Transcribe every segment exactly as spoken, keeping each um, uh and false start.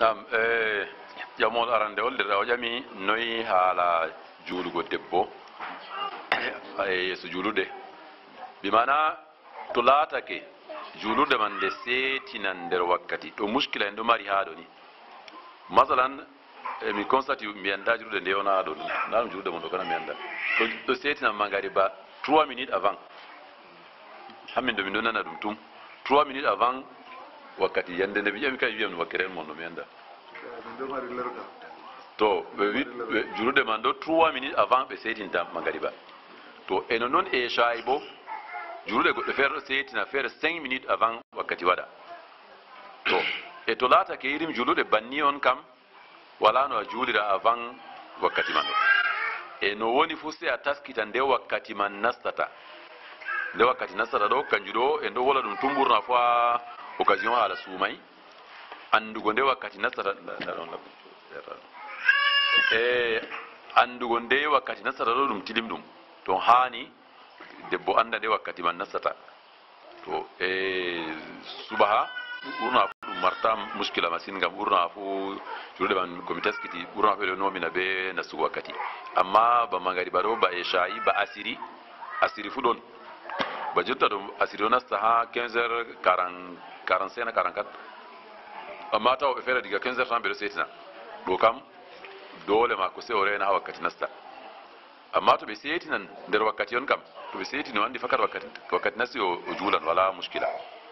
nam eh jamol arande olde raw jami noyi hala juulugo debbo ay so juulude bi mana to laatake juulude man de setinan der wakkati to muskila en do mari haado ni masalan mi constate mi anda juulude de ona do na juulude mon do kana mi anda to to setinan mangari ba trois minutes avant hammin do mi do nana dum tum trois minutes avant wakkati yande ne bi'ami kay wi'am wakkere mon no mi anda to be jurude man do trois minutes avant be setinta magariba to eno non e shaibo jurude goddo fer setina fer cinq minutes avant wakkati wada to e to lata ke irim jurude banni on kam wala no julira avant wakkati man e no woni fusse a taskita nde wakkati man nastata nde wakkati nastata do kanjudo e ndo wala dum tumburna fa occasion ala sumay andugo nde wakkati nastata e andugo nde wakkati nastata do dum tilim dum to hani debbo anda nde wakkati man nastata to e subaha urna fu marta muskila masin gam urna fu jurude man ko mi taskiti urna fe no mina be nasu wakkati amma ba magari baro ba e shayi ba asiri asiri fu don ba jotta do asiri nasta ha quinze heures quarante-cinq quarante-quatre amma taw be fere diga quinze heures tan be setina do kam dole ma ko se ore na wakkati nasta amma to be setinan der wakkati on kam to be setini wandi fakat wakkati wakkati nasti o julan wala mushkila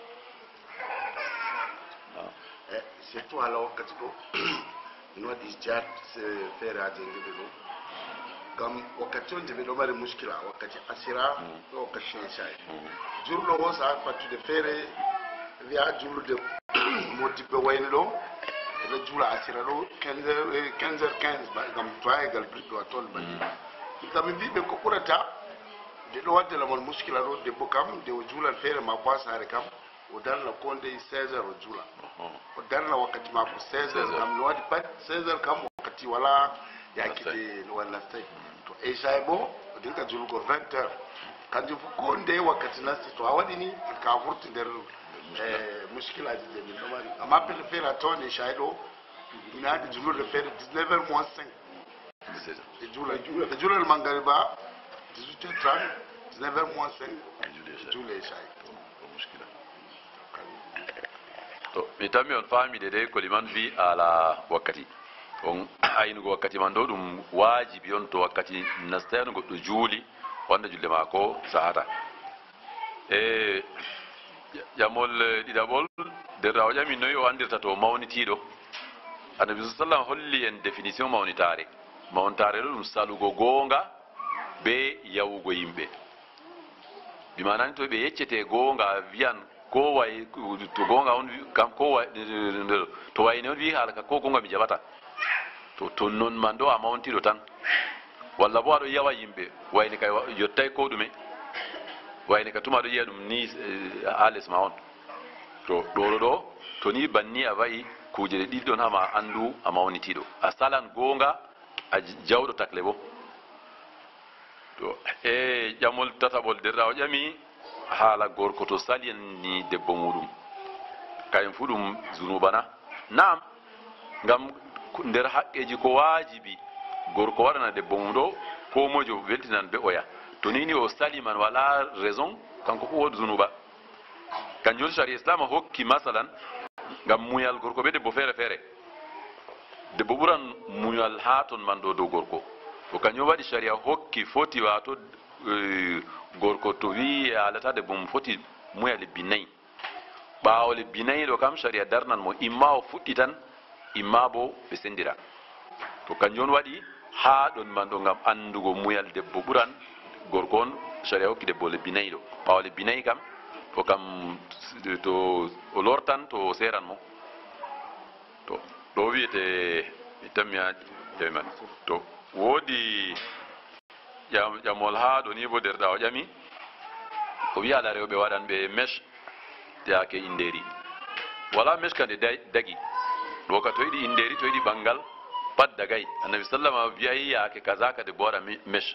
eh surtout ala wakkati ko no di jat se fere ade ngebe do kam wakkati on de do mari mushkila wakkati asira do wakkati shay jurlo ho sa fatu de fere via julu de moti be wayno le jula asira do quinze heures quinze ba gam toy gal plutôt atol ba kam bibe ko kurata de do wadde la mon muskila do de bokam de jula fere ma kwa sare kam o dalla konde seize heures jula o dalla wakati ma ko seize heures kam no wadi pat seize heures kam wakati wala yakite wala tay to e saybo dinka julu ko vingt heures kanji fu konde wakati nasti to awadi ni ka furti der eh muskila de de no mari ama pe faire atone shaido ina de julu de faire dix-neuf heures moins cinq de jula de jula le mangariba dix-huit heures trente dix-neuf heures moins cinq jula shaido muskila to mi tammi on faami de de ko liman vi ala wakkati on aynugo wakkati man do dum wajibi on to wakkati nastayno goddo juuli wanda julde mako sahata e jamol didabol de raw jami noy o andirta to mawnitido annabi sallallahu holli en définition mawnitare mawnitare dum salugo gonga be yawugo yimbe bi manan to be yeccete gonga vian ko way to gonga on kam ko way to way non wi halaka ko gonga mi jabata to to non mando a mawntido tan walla bo ado yawa yimbe wayni kay yottay ko dume wayni ka tuma do yedum ni ales ma on to do do to ni banni avai kuje di don hama andu amawnitido asalan gonga a jawdo taklebo to e jamol tatabol derraw jami hala gorko to salien ni debbo mudum kayum fudum zunubana nam ngam nder haqqeji ko wajibi gorko wadana debbo mudo ko mojo weltinan be oya to nini o saliman wala raison kanko ko wod zunuba kanjol shari islam hokki masalan ngam muyal gorko be debbo fere fere debbo buran muyal haton man do do gorko to kanyo wadi sharia hokki foti wato gorko to wi alata debbo mo foti muyal binay baawle binay do kam sharia darnan mo imma o fuddi tan imma bo be sendira to kanjon wadi ha don man do ngam andugo muyal debbo buran gorkon sharia hokki debbo le binay do baawle binay kam to kam to o lortan to seran mo to do wiete itamya teman to wodi jam jamol ha do ni bo derda o jami ko wi ala rewbe wadan be mesh yaake inderi wala mesh kan dagi do ka to yidi inderi to yidi bangal pat dagay annabi sallama wi'i yaake kaza ka de bora mesh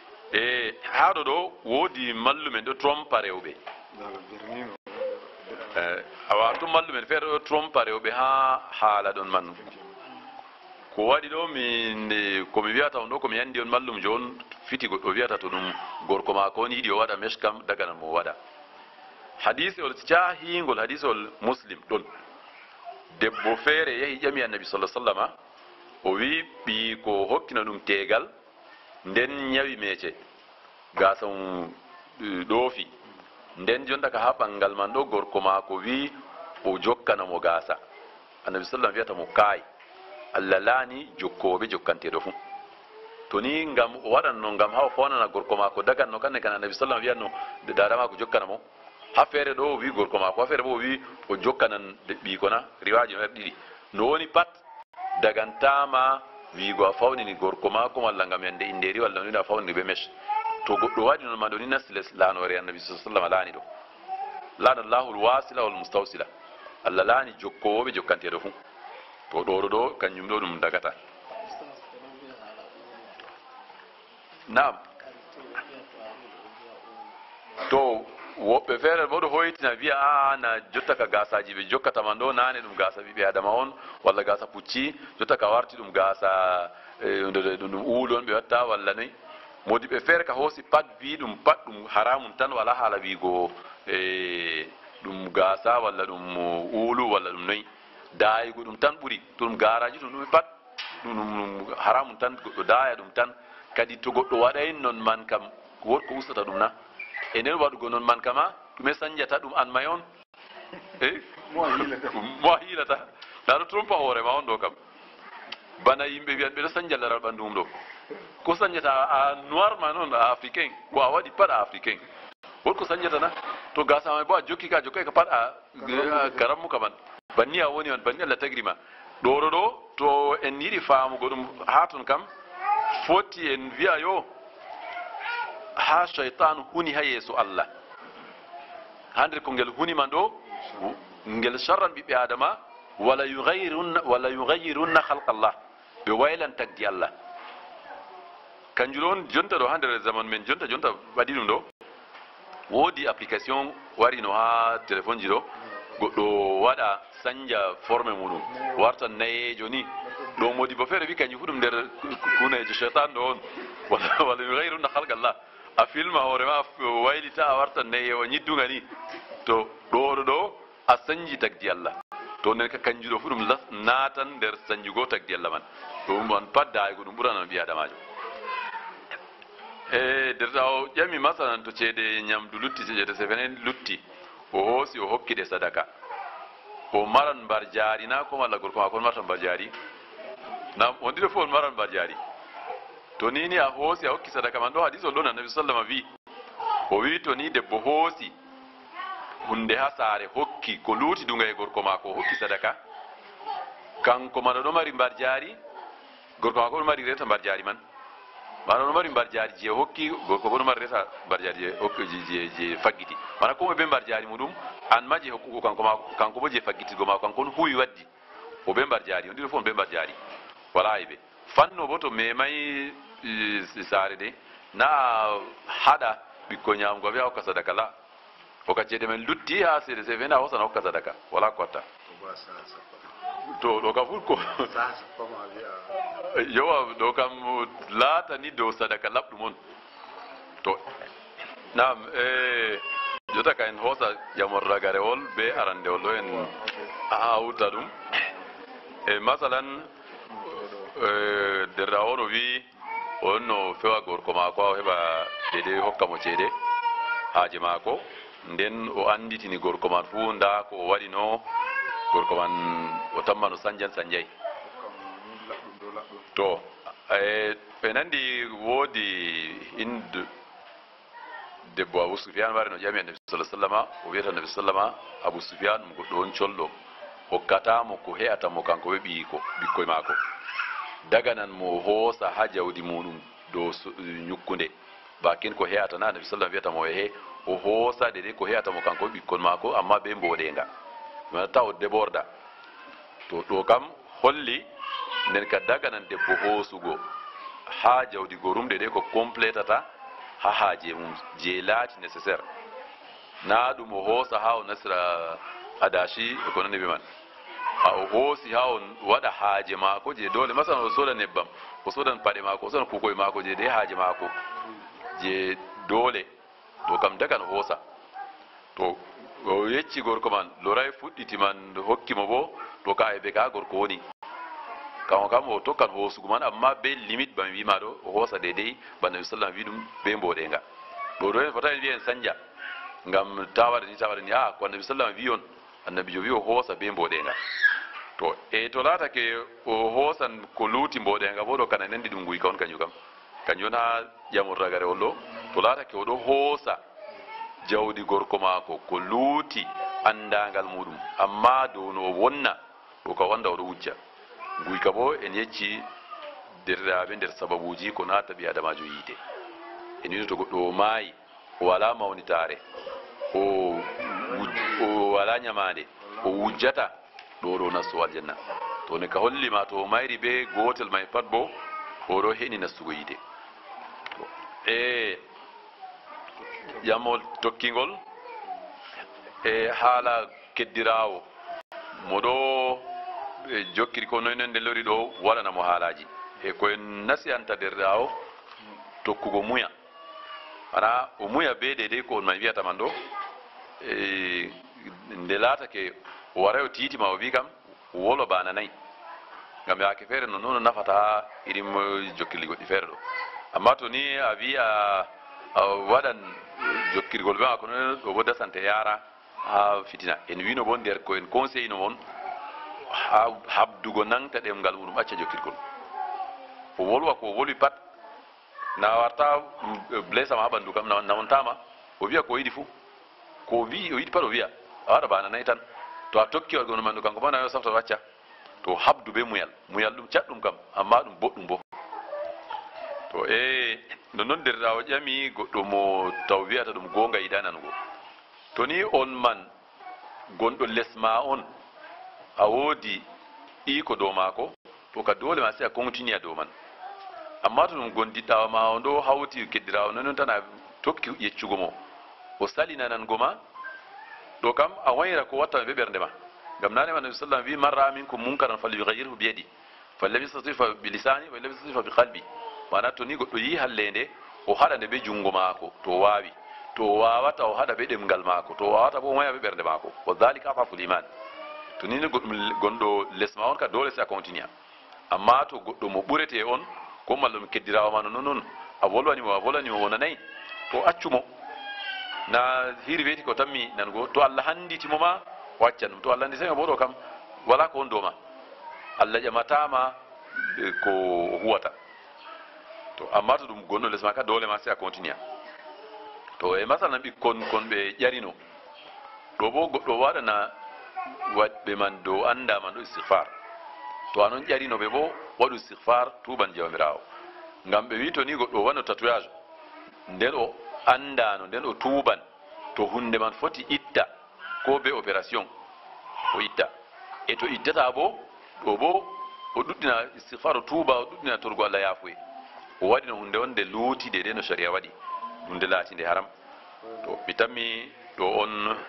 e ha do do wodi mallumen do trompare rewbe awa tum mallumen feere ɗo trompare o ɓe ha haala ɗon man ko waɗi ɗo min komi wiyata on ɗo komi yandi on mallum jo on fiti goɗɗo wiyata to ɗum gorko maako on yiɗi o waɗa mesh kam daganan mo waɗa hadise ol cahingol hadise ol muslim ɗon debbo feere yahi ƴami annabi sallah sallama o wi ɓi ko hokkina ɗum tegal nden ñawi meece gasa mum ɗoofi nden jonta ka ha ɓangal man ɗo gorko maako wi o jokkanamo gasa annabi sallam wiyata mo kaay allah laani jokkoɓe jokkanteɗo fuu to ni ngam o waɗanno ngam ha o fawnana gorko maako daganno kanne kan annabi sallam wiyanno dada maako jokkanamo ha feere ɗo o wi gorko maako ha feere bo o wi o jokkanan ɓiikona riwaji no ɗiɗi no woni pat dagantama wiigo a fawnini gorko maako walla ngam yande inderi walla noni a fawnini ɓe mesh to goɗɗo waɗi noon ma ɗo ni nasiles laanore annabi sa sallam laani ɗo laana llahu lwasila wal mustawsila allah laani jokkowoɓe jokkanteɗo fuu to ɗoɗo ɗo kañum ɗo ɗum dagata nam to woɓɓe feere bo ɗo hoytina wiya a na jotta ka gasaji ɓe jokkatama ɗo nane ɗum gasa ɓiɓe adama on walla gasa pucci jotta ka warti ɗum gasa ɗum uulon ɓe watta walla noyi modi ɓe feere ka hoosi pat wi ɗum pat ɗum haramum tan wala haala wiigo e ɗum gasa walla ɗum uulu walla ɗum noyi daayigo ɗum tan ɓuri to ɗum garaji ɗum ɗume pat ɗum haramum tan goɗɗo daaya ɗum tan kadi to goɗɗo waɗay non man kam woɗko ustata ɗum na e nden waɗugo noon man kama ɗume sañjata ɗum an may on e mo a hiilata nda ɗo trompa hoorema on ɗo kam bana yimɓe wiyan ɓeɗo sañja laral ɓanndu mum ɗo ko sañjata a noir ma noon a africain ko a waɗi pat a africain wotko sañjata na to gasama bo a jokki ka jokkay ka pat a karammu kaman banni a woni on banni allah tagrima ɗoɗo ɗo to en yiɗi faamugo ɗum ha ton kam foti en wiya yo ha cheytan huni ha yeeso allah ha nder ko ngel huni man ɗo ngel charran ɓiɓɓe adama wala yugayrunna wala yugayrunna halqallah ɓe waylan tagdi allah kanjum ɗon jonta ɗo ha nder zaman men jonta jonta waɗi ɗum ɗo woodi application warino ha téléphone ji ɗo goɗɗo waɗa sañja forme muɗum warta nayejo ni ɗo modi bo feere wi kañum fu ɗum nder kunejo cheytan ɗo on wala wala yugayrunna halqallah a filma hoorema waylita a warta nayewo ñidduga ni to ɗoɗo ɗo a sañji tagdi allah to nden ka kanjum ɗo fu ɗum naatan nder sañjugo tagdi allah man ɗum on pat daygo ɗum ɓuranan ɓi adamajo e derta o ƴami masalan to ceede ñamdu lutti ceede sefene lutti o hoosi o hokkide sadaka o maran mbar jaari na ko walla gorko ma kon marta mbar jaari nam on ɗiɗo fof on maran mbar jaari to ni ni a hoosi a hokki sadaka man ɗo hadis ol ɗon annabi sallama wi o wi to ni debbo hoosi hunde ha saare hokki ko luuti dunga e gorko maako hokki sadaka kanko man oɗo mari mbar jaari gorko maako ɗo mari reta mbar jaari man mana ɗo mari mbar jaari je hokki gorko bo ɗo mari reta mbar jaari je hokki je je faggiti mana komo ɓe mbar jaari muɗum an ma je hokkugo kanko maako kanko bo je faggitigo maako kanko on huwi waddi o ɓe mbar jaari on ɗiɗo fof on ɓe mbar jaari wala e ɓe fanno bo to memay saare de na haɗa ɓikko ñamugo wiya hokka sadaka la hoka ceede men lutti ha seede sefene a hosana hokka sadaka wala ko watta to ɗo kam fut ko yowa ɗo kam laatani dow sadaka laɓɗum on to nam e jota ka en hoosa ƴamorragarewol be arandewol ɗo en hawta ɗum e masalan derda o no wi on no fewa gorko maako a o heɓa deydey hokkamo ceede haaje maako nden o anditini gorko man fuu nda ko o waɗino gorko man o tamma no sañjan sañjay to ɓe nandi woodi inde debbo abou soufiane wari no ƴami annabi sallah sallama o wiyata annabi sallama abou soufiane ɗum goɗɗo on colɗo hokkatamo ko he'atamo kanko ɓe ɓiyiko ɓikkoye maako daganan mo hoosa ha jawdi muɗum dow ñukkunde bakin ko he'ata na annabi sallam wiyatamo o he o hoosade de ko he'atamo kanko ɓe ɓikkon maako amma ɓe mboɗenga manata o déborda to ɗo kam holli nden ka daganan debbo hoosugo ha jawdi gorumde de ko complétata ha haaje mum je laati nécessaire na ɗum o hoosa ha o nasira adashi ko non be man a o hosi ha on wada haaje mako je dole masalan o soda nebbam o sodan pade mako o sodan kukoy mako je de haaje mako je dole to kam daga no hosa to o yecci gorko man loray fudditi man hokkimo bo to ka e be ka gorko woni kam kam o tokkan hosugo man amma be limite ban wi ma do o hosa dedei banabi sallallahu alaihi wasallam wi dum be mbodenga do do en fota en wi en sanja ngam tawade ni tawade ni ah ko nabi sallallahu alaihi wasallam wi on annabi jo wi o hosa be mbodenga to e to lata ke o hosan ko luti mbodenga bo do kana nandi dum guy kawon kanyu kam kanyu na jamur ragare wollo to lata ke o do hosa jawdi gorko mako ko luti andangal mudum amma do no wonna to ka wanda o do wujja guy kabo en yecci derrabe der sababuji ko nata bi adamajo yite en to goddo mai wala mawnitare o o wala nyamade o wujjata do do nasu aljanna to ne ka holli ma to mayri be gotel may pat bo o do heni nasu yite to e yamol tokkingol e hala keddirawo modo e jokkiri ko noy nande lori do wala mo haalaji e ko nasi anta derdawo tokkugo muya ana o muya be de ko on may wiata mando e ndelata ke o wara o titi ma o wi kam wolo bana nay ngam yaake fere no non nafata irim jokkirli goddi fere do amma to ni a wi a wadan jokkirgol ba ko non do bodda sante yara ha fitina en wino bon der ko en conseil no won ha habdugo nangta dem ngal wuro acca jokkirgol o wolwa ko woli pat na warta blessa ma bandu kam na wontama o wiya ko yidi fu ko wi o yidi pat o wiya awada bana nay tan to a tokki o gono mandu kanko bana yo safta wacca to habdu be muyal muyal dum caddum kam amma dum boddum bo to e no non derda o jami goddo mo taw wiata dum gonga idanan go to ni on man gondo lesma on a wodi iko do mako to ka dole ma sai a continue do man amma to dum gondi taw ma on do hawti keddirawo non tan a tokki yeccugo mo o salina nan goma do kam a wayra ko watta be bernde ma gam nane man sallallahu alaihi wasallam wi marra minkum munkaran falyughayyirhu bi yadi falam yastati bi lisani wa lam yastati bi qalbi mana to ni goddo yi hallende o hada de be jungo mako to wawi to wawata o hada be demgal mako to wawata bo waya be bernde mako wa dhalika afaful iman to ni gondo lesma on ka dole sa continue amma to goddo mo burete on ko mallum keddirawo man non non a volwani mo a volani mo wona nay to accumo na hiri weti ko tammi nan go to Allah handiti mo ma waccan to Allah handi sai bodo kam wala ko ndoma Allah jamatama ko huwata to amma to dum gondo lesma ka dole ma sai a continue to e masalan bi kon kon be jarino do bo goddo wada na wadbe man do anda man do istighfar to anon jarino be bo wadu istighfar tuban jawmirawo ngam be wi to ni goddo wano tatouage nden o anda no nden o tuban to hunde man foti itta ko be operation o itta e to ittata bo do bo o duddina istighfar tuba o duddina torgo Allah yafuwe o wadi no hunde wonde luti de de no sharia wadi hunde lati de haram to bitami do on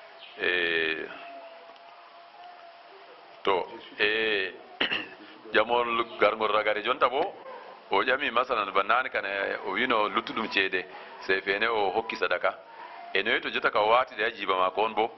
e to e jamol garngol ragare jonta bo o jami masalan banane kan o wino lutudum cede se fene o hokki sadaka e no to jota ka wati de ajiba ma kon bo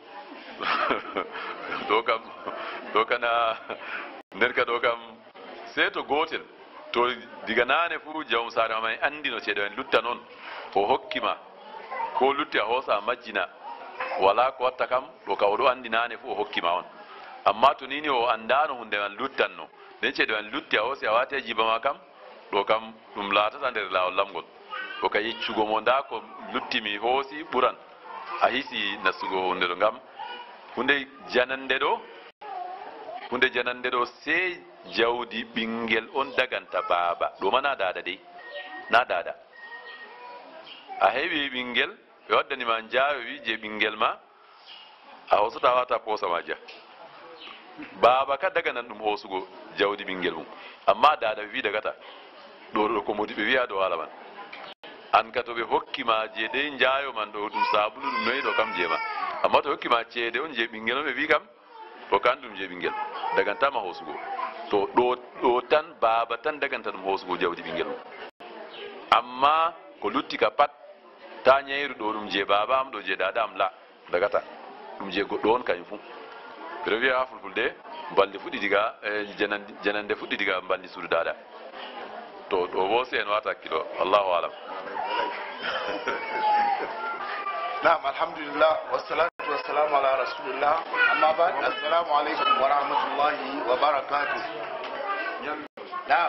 do kam do kana nder ka do kam se to gotel to diga nane fu jawm sare mai andino cede en lutta non o hokkima ko lutti a hosa majjina wala ko watta kam do ka o do andi nane fu o hokkima on amma to nini o andano hunde man luttanno den cede en lutti a hosi a wati ajiba ma kam do kam dum laatata nder lawol lamgol o ka yeccugo mo nda ko luttimi hoosi buran a hisi nasugo hunde do ngam hunde janande do hunde janande do se jawdi bingel on daganta baba do mana dada de na dada a hebi bingel be waddani man jaawe wi je bingel ma a hosata wata posa maja baba ka daga nan dum hosugo jawdi bingel mum amma dada wi daga ta do do ko modi be wi'a do wala man an ka to be hokkima je de njaayo man do dum sabulu dum noy do kam jema amma to hokki ma ceede on je ɓingel on ɓe wi kam o kan ɗum je ɓingel dagantama hoosugo to ɗo ɗo tan baaba tan daganta ɗum hoosugo jawdi ɓingel mum amma ko lutti ka pat ta ñayru ɗo ɗum je baaba am ɗo je dada am la dagata ɗum je goɗɗo on kañum fuu ɓeɗo wiya ha fulfulde balɗe fuɗɗi diga janande fuɗɗi diga balɗi suudu dada to ɗo bo si en wata hakkilo allahu alam نعم الحمد لله والصلاة والسلام على رسول الله أما بعد السلام عليكم ورحمة الله وبركاته نعم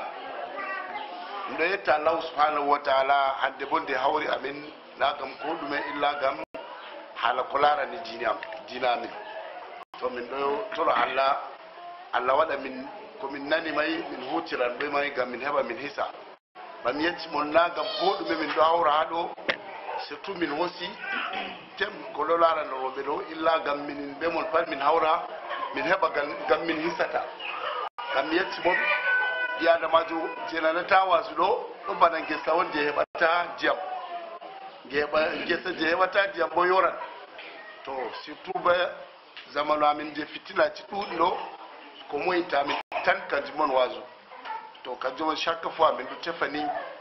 نيت الله سبحانه وتعالى عند بند هوري أمين لا كم كود من إلا كم حال كلارا نجينا جينامي فمن دو ترى الله الله ولا من كمن ناني ماي من هوتيران بماي كم من هبا من هسا بام يتمون لا كم كود من دو هورا هادو surtout min hosi tem ko lolara no robe do illa gam min bemol pat min hawra min heba gam min hisata gam yetti mom ya da majo jenana tawasu do do banan gesta wonde hebata jam geba gesta je hebata jam bo yoran to surtout ba zamanu amin de fitina ci dudo ko moyta min tan kanjumon wazu to kanjumon chaque fois min do tefani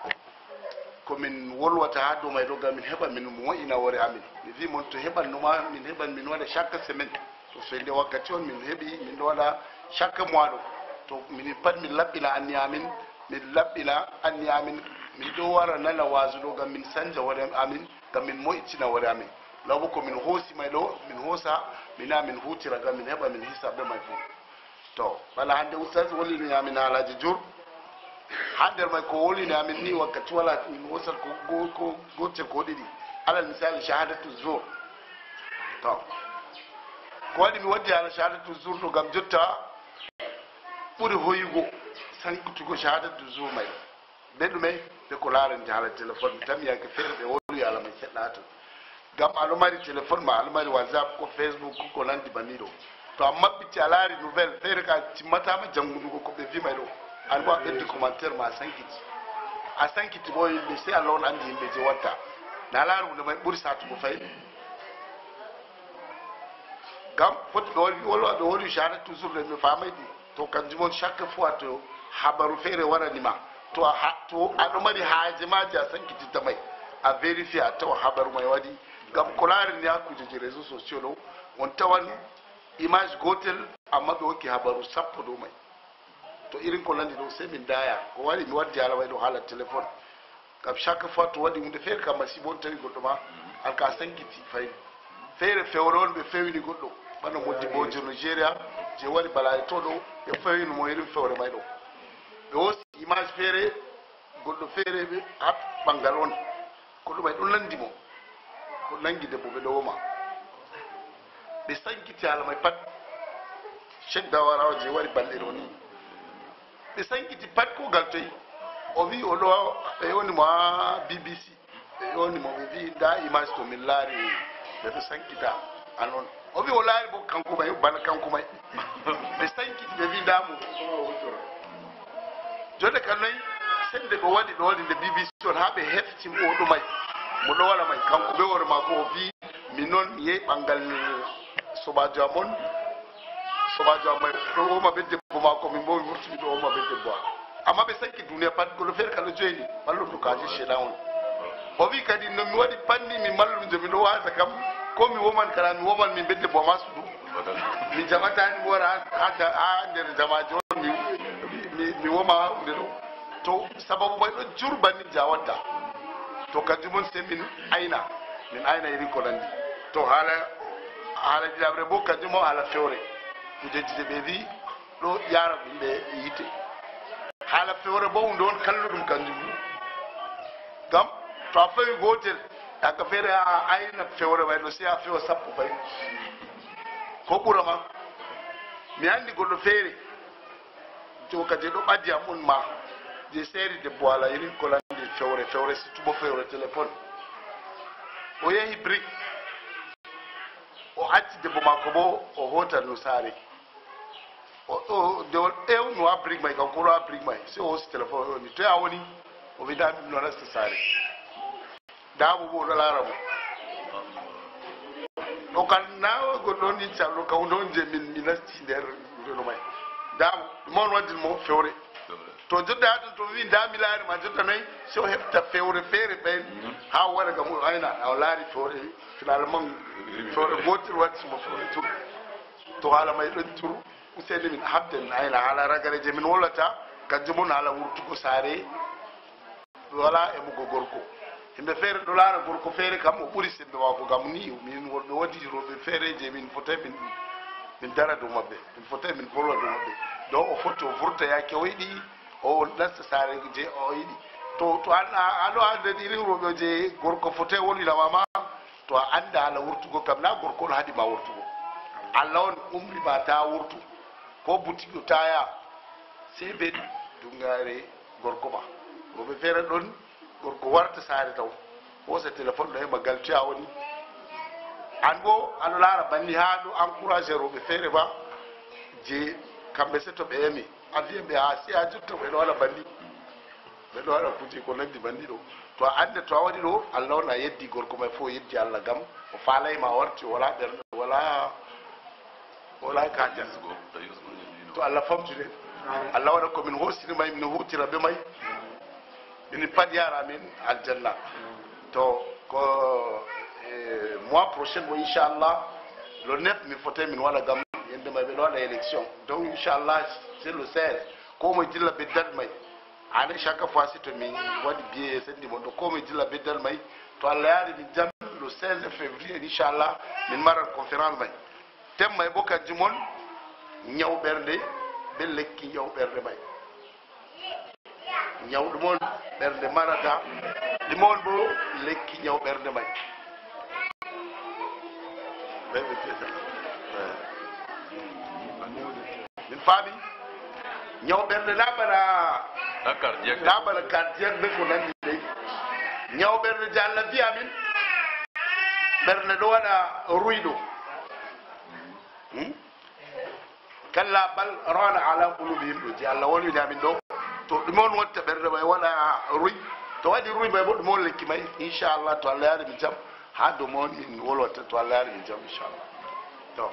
komin wolwata ha do may do gam min heba min mo ina wore amin mi vi mon to heban no ma min heban min wada chaque semaine to fende wakkati on min hebi min do wada chaque mois do to min pat min labbila anni amin min labbila anni amin mi do wara nana wazu do gam min sanja wore amin gam min mo itina wore amin lawo ko min hosi may do min hosa mina min hutira gam min heba min hisabe may fu to wala hande ustaz woli ni amin alaji jur hander mai ko woli na min ni wakati wala min wasal ko go ko gote ko didi alal misali shahadatu zur to ko wadi mi waddi ala shahadatu zur to gam jotta puri hoyugo san kutugo shahadatu zur mai bedu mai be ko laran jala telephone tam ya ke fere be woli ala mai sedata gam alumari telephone ma alumari whatsapp ko facebook ko landi banido to amma bitti alari nouvelle fere ka timata ma jangudu ko be vi mai do alwa be di commentaire ma sankiti a sankiti boy be sai Allah on andi be je wata na laru da mai bursa tu ko fay gam fot do wala do woli shara toujours le me famay di to kan jumon chaque fois to habaru fere wara nima to ha to ado mari haaje ma ja sankiti ta mai a vérifier to habaru mai wadi gam kolari ne aku je réseaux sociaux no on tawan image gotel amma do ki habaru sappo do mai to irin ko landi do sai min daya ko wari mi waddi ala way do hala telephone kam chaque fois to wadi hunde fere kam masibon tawi goddo ma al ka sankiti fay fere fewron be fewini goddo bana moddi bojo Nigeria je wari bala to do e fewini mo irin fewre may do be wosi image fere goddo fere be at bangal on ko do may do landi mo ko nangi debbo be do ma be sankiti ala may pat cheikh dawara je wari balle do ni be sankiti pat ko galtoy o wi o do e woni mo B B C e woni mo wi da image to min laari be be sankita anon o wi o laari bo kanko may bana kanko may be sankiti be wi da mo jode kanay sende ko wadi do wadi de B B C on habe hefti mo do may mo do wala may kanko be wor ma ko wi minon ye bangal sobajo amon sobajo amay ko ma be de bo ma ko mi mo wurti do ma be de bo amma be sanki duniya pat ko lo fer kala joyni ballo to kaji sheda on o wi kadi no mi wadi panni mi mallu je mi do wasa kam ko mi woman kala mi woman mi be de bo ma sudu mi jamata ni wora hada a nder jamajo mi mi mi woma de do to sababu bay do jurbani jawata to kadi mon se min aina min aina iri ko landi to hala hala jabre bo kadi mo hala fewre kuje be vi do yara be yite hala fewre bo ndon kalludum kanjum gam to afawi gotel aka fere aina fewre way do si afi o sappo fay ko burama mi andi goddo fere to kadi do baddi amon ma je seri de boala iri ko landi fewre fewre si tubo fewre telephone o yehi brick o atti de boma ko bo o hotal no sare o o de o no abrig mai kan ko abrig mai se o si telephone ni to ya woni o vida no rasta sare da bu bo la ramo o kan na go don ni challo ka don je min minasti der no mai da mon wadi mo fewre to jodda to wi da milari ma jodda nay so hefta fewre fere ben ha wara ga mu ayna awlari fewre finalement fewre gotir wati mo fewre to to hala mai don turu useni min habden ayna hala ragare je min wolata kanjum ala wurtu ko sare wala e mo gorko himbe fere dollar gorko fere kam o buri sembe wa ko gam ni min worbe wadi robe fere je min fote min min dara do mabbe min fote min bolo do mabbe do o foto furta ya ke widi o nasta sare je o yidi to to an alo ande diri robe je gorko fote woni la mama to anda ala wurtu ko kam na gorko hadi ma wurtu ko Allah on umri ba ta wurtu ko butiko taya sebe dungare gorko ba robe fere don gorko warta sare taw o sa telephone do e magal tia woni ango alo lara banni ha do encourager robe fere ba je kambe se to be emi adi be asi a jutto be wala banni be do wala kuti ko nandi banni do to ande to wadi do Allah na yeddi gorko may fo yeddi Allah gam o falay ma warti wala der wala wala ka jasgo to Allah famtude Allah wada ko min hosini may min hutira be may min padiyara min aljanna to ko eh, mois prochain mo inshallah le neuf mi fote min wala gam yende may be wala élection donc inshallah c'est le seize ko mo dilla be dal may ana chaque fois c'est mi wadi bien sendi mo ko mo dilla be dal may to Allah yaari mi jam le seize février inshallah min maral conférence may tem may boka jimon ñaw bernde be lekki ñaw bernde may ñaw dum mon bernde marata limon bo lekki ñaw bernde may bebe tesa min fami ñaw bernde la bala dakar jek la bala cardiaque de ko nandi dey ñaw bernde jalla bi amin bernde do wada ruido hmm kalla bal rana ala qulubihim do jalla woni amin do to dum on wotta berde bay wala ruy to wadi ruy bay bo dum on lekki may inshallah to Allah yari mi jam ha do mon in wolota to Allah yari mi jam inshallah to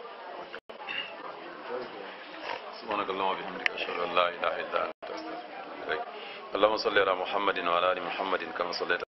سبحانك اللهم وبحمدك اشهد ان لا اله الا انت استغفرك اللهم صل على محمد وعلى ال محمد كما صليت